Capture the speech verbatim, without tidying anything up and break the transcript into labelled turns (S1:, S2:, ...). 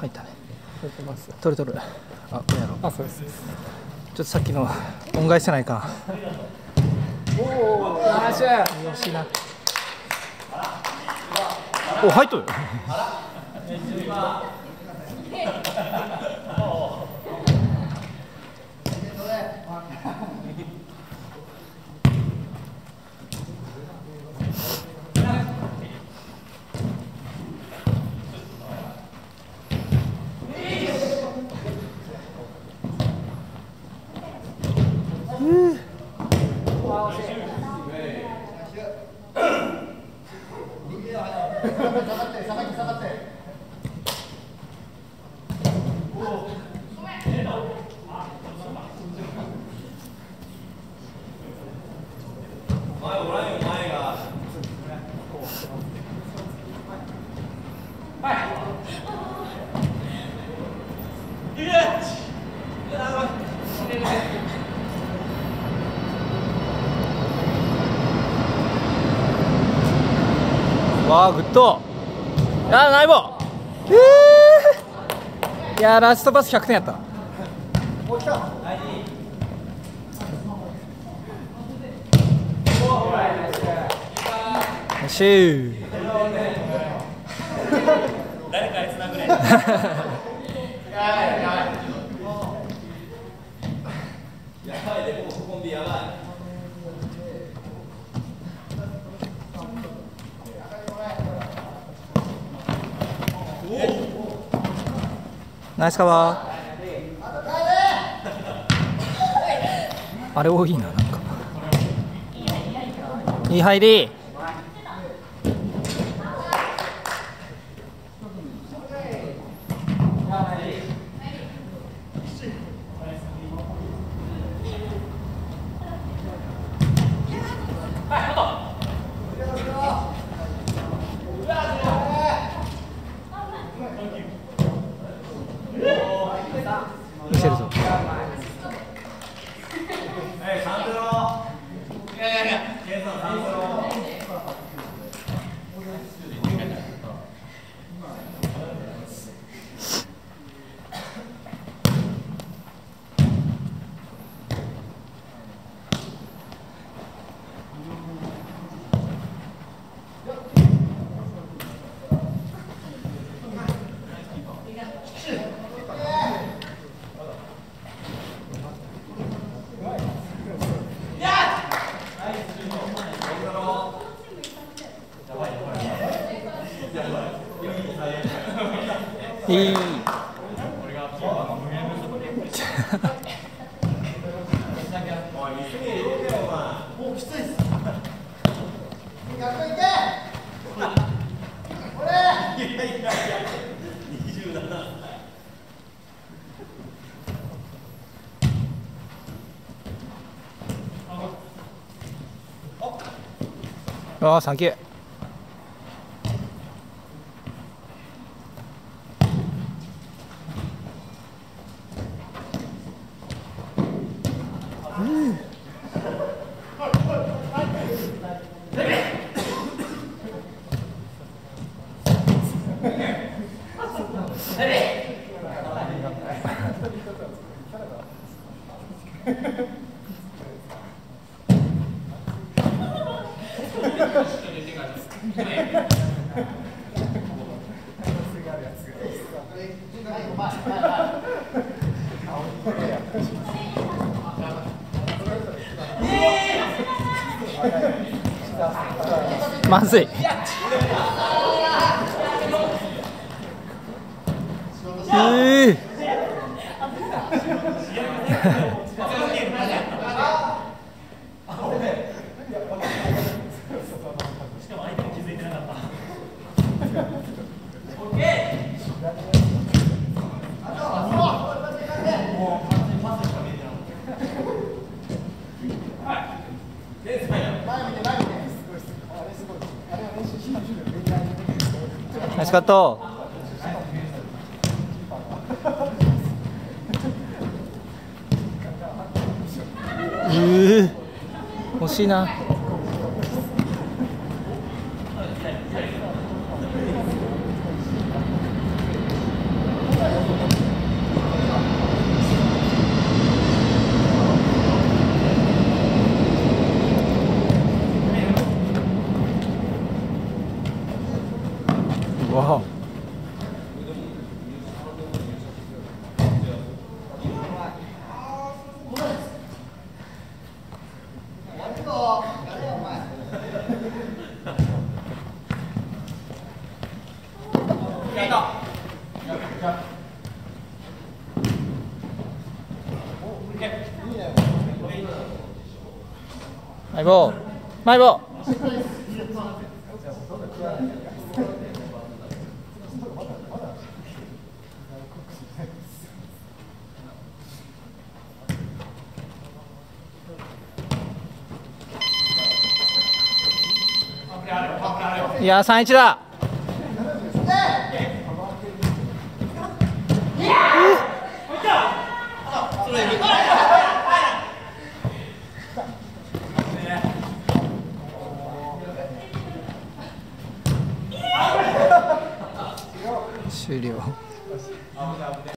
S1: 入ったね。
S2: 取ってます。
S1: 取る取る。あ、これやろう。
S2: あ、そうです。
S1: ちょっとさっきの恩返してないか。
S2: おお、ナイス。
S1: よしな。お、入っとる。わあ、グッド。あ、ナイボー。えー、いや、ラストパスひゃくてんやった。よしー。誰かあいつ殴れ。やばいで、このコンビやばい。ナイスカバー。あれ多いな、なんかいい入り。見せるぞ。いい。ああ、サンキュー。まずい。えーナイスカット。えー、惜しいな。 わあ。マイボール、マイボール。いやー、さんいちだ。終了。